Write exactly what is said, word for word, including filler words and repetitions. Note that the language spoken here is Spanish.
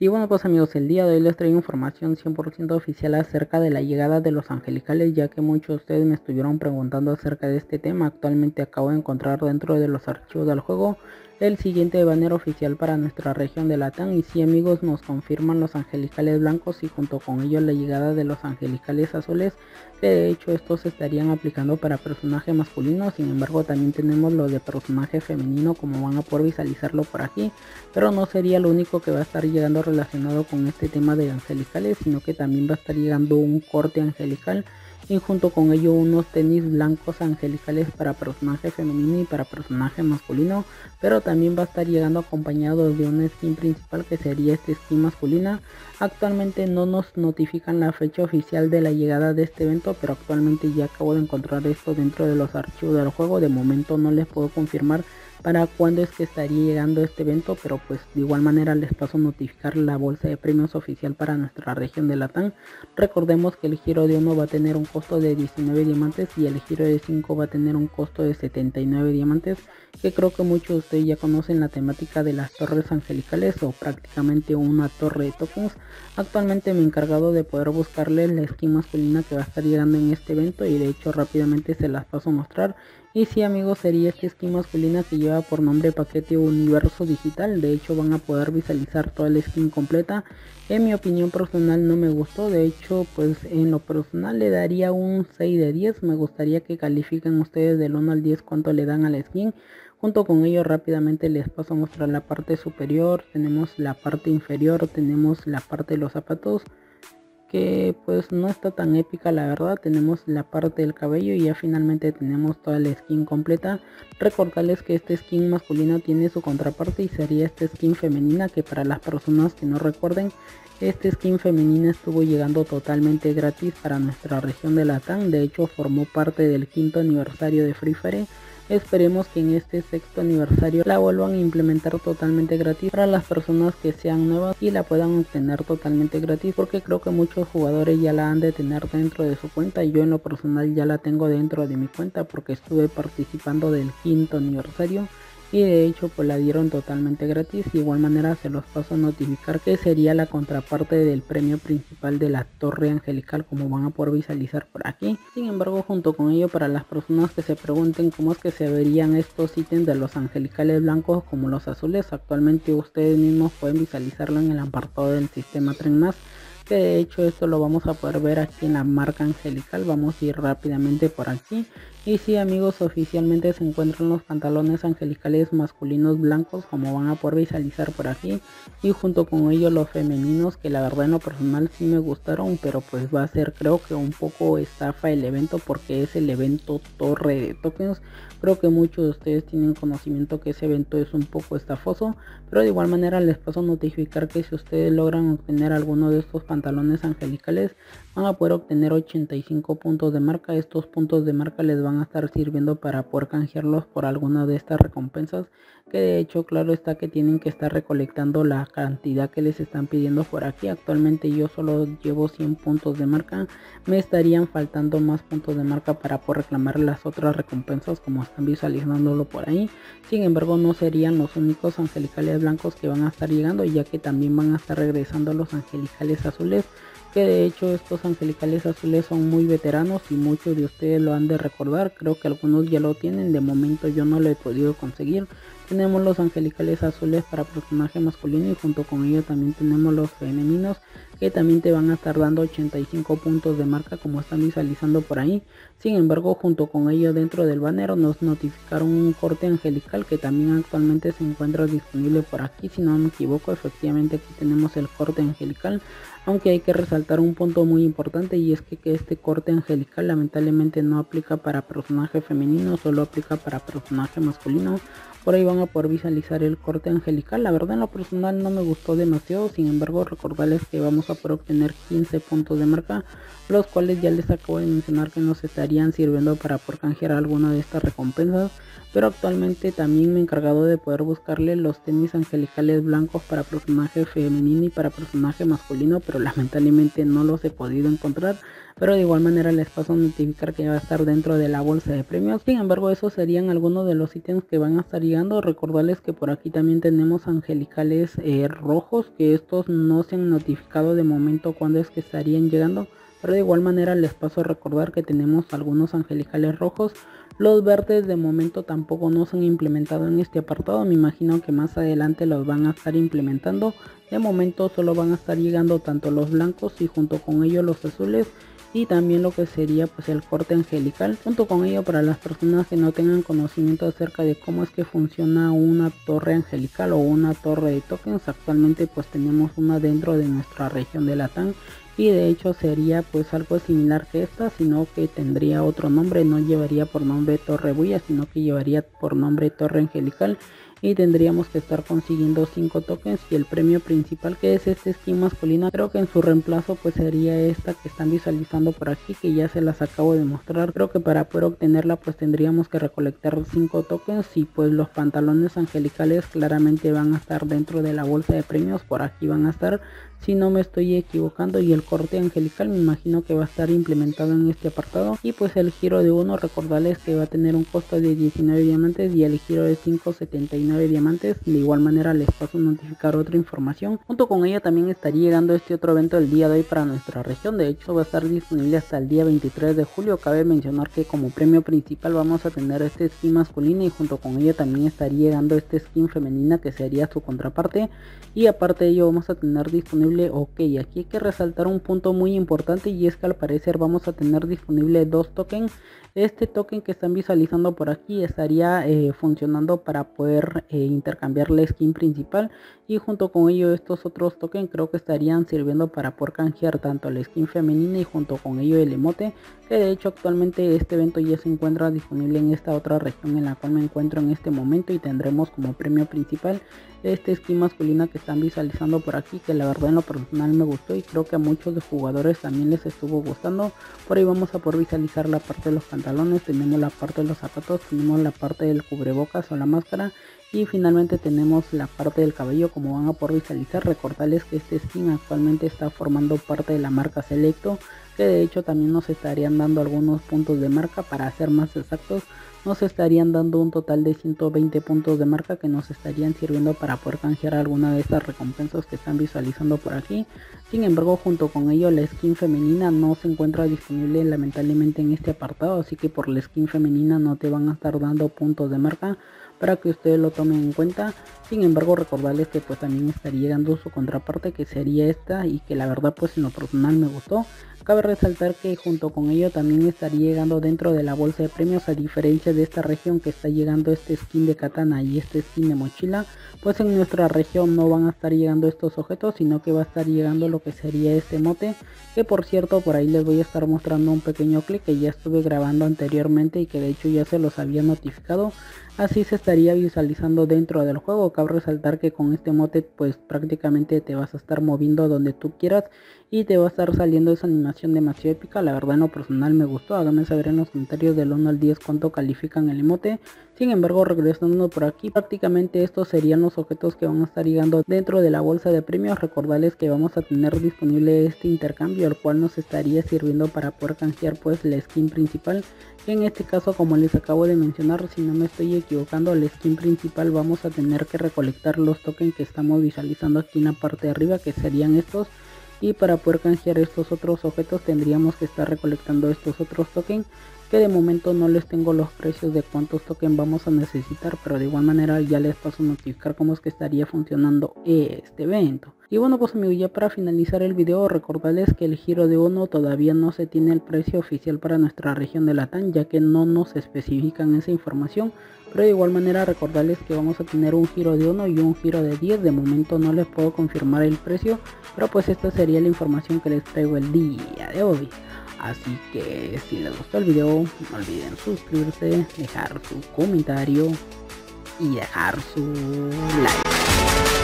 Y bueno, pues amigos, el día de hoy les traigo información cien por ciento oficial acerca de la llegada de los angelicales, ya que muchos de ustedes me estuvieron preguntando acerca de este tema. Actualmente acabo de encontrar dentro de los archivos del juego el siguiente banner oficial para nuestra región de Latam. Y sí amigos, nos confirman los angelicales blancos y junto con ellos la llegada de los angelicales azules, que de hecho estos se estarían aplicando para personaje masculino. Sin embargo, también tenemos los de personaje femenino, como van a poder visualizarlo por aquí, pero no sería lo único que va a estar llegando relacionado con este tema de angelicales, sino que también va a estar llegando un corte angelical y junto con ello unos tenis blancos angelicales para personaje femenino y para personaje masculino, pero también va a estar llegando acompañado de una skin principal que sería esta skin masculina. Actualmente no nos notifican la fecha oficial de la llegada de este evento, pero actualmente ya acabo de encontrar esto dentro de los archivos del juego. De momento no les puedo confirmar para cuándo es que estaría llegando este evento, pero pues de igual manera les paso a notificar la bolsa de premios oficial para nuestra región de Latam. Recordemos que el giro de uno va a tener un costo de diecinueve diamantes y el giro de cinco va a tener un costo de setenta y nueve diamantes, que creo que muchos de ustedes ya conocen la temática de las torres angelicales o prácticamente una torre de tokens. Actualmente me he encargado de poder buscarle la skin masculina que va a estar llegando en este evento y de hecho rápidamente se las paso a mostrar. Y sí amigos, sería esta skin masculina que lleva por nombre paquete universo digital. De hecho van a poder visualizar toda la skin completa. En mi opinión personal no me gustó, de hecho pues en lo personal le daría un seis de diez. Me gustaría que califiquen ustedes del uno al diez cuánto le dan a la skin. Junto con ello rápidamente les paso a mostrar la parte superior, tenemos la parte inferior, tenemos la parte de los zapatos, que pues no está tan épica la verdad. Tenemos la parte del cabello y ya finalmente tenemos toda la skin completa. Recordarles que esta skin masculina tiene su contraparte y sería esta skin femenina, que para las personas que no recuerden, esta skin femenina estuvo llegando totalmente gratis para nuestra región de Latam. De hecho formó parte del quinto aniversario de Free Fire. Esperemos que en este sexto aniversario la vuelvan a implementar totalmente gratis para las personas que sean nuevas y la puedan obtener totalmente gratis, porque creo que muchos jugadores ya la han de tener dentro de su cuenta y yo en lo personal ya la tengo dentro de mi cuenta porque estuve participando del quinto aniversario y de hecho pues la dieron totalmente gratis. De igual manera se los paso a notificar que sería la contraparte del premio principal de la torre angelical, como van a poder visualizar por aquí. Sin embargo, junto con ello, para las personas que se pregunten cómo es que se verían estos ítems de los angelicales blancos como los azules, actualmente ustedes mismos pueden visualizarlo en el apartado del sistema Tren Más, que de hecho esto lo vamos a poder ver aquí en la marca angelical. Vamos a ir rápidamente por aquí y sí amigos, oficialmente se encuentran los pantalones angelicales masculinos blancos, como van a poder visualizar por aquí, y junto con ellos los femeninos, que la verdad en lo personal sí me gustaron, pero pues va a ser creo que un poco estafa el evento porque es el evento torre de tokens. Creo que muchos de ustedes tienen conocimiento que ese evento es un poco estafoso, pero de igual manera les paso a notificar que si ustedes logran obtener alguno de estos pantalones angelicales van a poder obtener ochenta y cinco puntos de marca. Estos puntos de marca les van a estar sirviendo para poder canjearlos por alguna de estas recompensas, que de hecho claro está que tienen que estar recolectando la cantidad que les están pidiendo por aquí. Actualmente yo solo llevo cien puntos de marca, me estarían faltando más puntos de marca para poder reclamar las otras recompensas como están visualizándolo por ahí. Sin embargo no serían los únicos angelicales blancos que van a estar llegando, ya que también van a estar regresando los angelicales azules, que de hecho estos angelicales azules son muy veteranos y muchos de ustedes lo han de recordar. Creo que algunos ya lo tienen, de momento yo no lo he podido conseguir. Tenemos los angelicales azules para personaje masculino y junto con ello también tenemos los femeninos, que también te van a estar dando ochenta y cinco puntos de marca como están visualizando por ahí. Sin embargo, junto con ello dentro del banner nos notificaron un corte angelical que también actualmente se encuentra disponible por aquí, si no me equivoco. Efectivamente aquí tenemos el corte angelical, aunque hay que resaltar un punto muy importante, y es que, que este corte angelical lamentablemente no aplica para personaje femenino, solo aplica para personaje masculino. Por ahí van a poder visualizar el corte angelical. La verdad en lo personal no me gustó demasiado, sin embargo recordarles que vamos a poder obtener quince puntos de marca, los cuales ya les acabo de mencionar que nos estarían sirviendo para poder canjear alguna de estas recompensas. Pero actualmente también me he encargado de poder buscarle los tenis angelicales blancos para personaje femenino y para personaje masculino, pero lamentablemente no los he podido encontrar. Pero de igual manera les paso a notificar que va a estar dentro de la bolsa de premios. Sin embargo, esos serían algunos de los ítems que van a estar llegando. Recordarles que por aquí también tenemos angelicales eh, rojos, que estos no se han notificado de momento cuando es que estarían llegando, pero de igual manera les paso a recordar que tenemos algunos angelicales rojos. Los verdes de momento tampoco no se han implementado en este apartado, me imagino que más adelante los van a estar implementando. De momento solo van a estar llegando tanto los blancos y junto con ellos los azules, y también lo que sería pues el corte angelical. Junto con ello, para las personas que no tengan conocimiento acerca de cómo es que funciona una torre angelical o una torre de tokens, actualmente pues tenemos una dentro de nuestra región de Latam, y de hecho sería pues algo similar que esta, sino que tendría otro nombre. No llevaría por nombre torre bulla, sino que llevaría por nombre torre angelical, y tendríamos que estar consiguiendo cinco tokens, y el premio principal, que es este skin masculina, creo que en su reemplazo pues sería esta que están visualizando por aquí, que ya se las acabo de mostrar. Creo que para poder obtenerla pues tendríamos que recolectar cinco tokens, y pues los pantalones angelicales claramente van a estar dentro de la bolsa de premios, por aquí van a estar si no me estoy equivocando, y el corte angelical me imagino que va a estar implementado en este apartado. Y pues el giro de uno, recordarles que va a tener un costo de diecinueve diamantes y el giro de cinco, setenta y nueve diamantes. De igual manera les paso a notificar otra información. Junto con ella también estaría llegando este otro evento el día de hoy para nuestra región. De hecho va a estar disponible hasta el día veintitrés de julio. Cabe mencionar que como premio principal vamos a tener este skin masculina, y junto con ella también estaría llegando este skin femenina, que sería su contraparte. Y aparte de ello vamos a tener disponible, ok, aquí hay que resaltar un punto muy importante, y es que al parecer vamos a tener disponible dos tokens. Este token que están visualizando por aquí estaría eh, funcionando para poder eh, intercambiar la skin principal, y junto con ello estos otros tokens creo que estarían sirviendo para poder canjear tanto la skin femenina y junto con ello el emote, que de hecho actualmente este evento ya se encuentra disponible en esta otra región en la cual me encuentro en este momento, y tendremos como premio principal este skin masculina que están visualizando por aquí, que la verdad en lo personal me gustó y creo que a muchos de jugadores también les estuvo gustando. Por ahí vamos a poder visualizar la parte de los pantalones, tenemos la parte de los zapatos, tenemos la parte del cubrebocas o la máscara, y finalmente tenemos la parte del cabello. Como van a poder visualizar, recordarles que este skin actualmente está formando parte de la marca Selecto, que de hecho también nos estarían dando algunos puntos de marca. Para ser más exactos, nos estarían dando un total de ciento veinte puntos de marca, que nos estarían sirviendo para poder canjear alguna de estas recompensas que están visualizando por aquí. Sin embargo, junto con ello la skin femenina no se encuentra disponible lamentablemente en este apartado, así que por la skin femenina no te van a estar dando puntos de marca, para que ustedes lo tomen en cuenta. Sin embargo, recordarles que pues también estaría llegando su contraparte, que sería esta, y que la verdad pues en lo personal me gustó. Cabe resaltar que junto con ello también estaría llegando dentro de la bolsa de premios, a diferencia de esta región que está llegando este skin de katana y este skin de mochila, pues en nuestra región no van a estar llegando estos objetos, sino que va a estar llegando lo que sería este emote, que por cierto por ahí les voy a estar mostrando un pequeño clip que ya estuve grabando anteriormente y que de hecho ya se los había notificado. Así se estaría visualizando dentro del juego. Cabe resaltar que con este emote pues prácticamente te vas a estar moviendo donde tú quieras y te va a estar saliendo esa animación demasiado épica. La verdad en lo personal me gustó. Háganme saber en los comentarios del uno al diez cuánto califican el emote. Sin embargo, regresando por aquí, prácticamente estos serían los objetos que van a estar llegando dentro de la bolsa de premios. Recordarles que vamos a tener disponible este intercambio, el cual nos estaría sirviendo para poder canjear pues la skin principal. En este caso, como les acabo de mencionar, si no me estoy equivocando, la skin principal vamos a tener que recolectar los tokens que estamos visualizando aquí en la parte de arriba, que serían estos. Y para poder canjear estos otros objetos tendríamos que estar recolectando estos otros tokens, que de momento no les tengo los precios de cuántos tokens vamos a necesitar, pero de igual manera ya les paso a notificar cómo es que estaría funcionando este evento. Y bueno pues amigos, ya para finalizar el video, recordarles que el giro de uno todavía no se tiene el precio oficial para nuestra región de Latam, ya que no nos especifican esa información. Pero de igual manera recordarles que vamos a tener un giro de uno y un giro de diez. De momento no les puedo confirmar el precio, pero pues esta sería la información que les traigo el día de hoy. Así que si les gustó el video, no olviden suscribirse, dejar su comentario y dejar su like.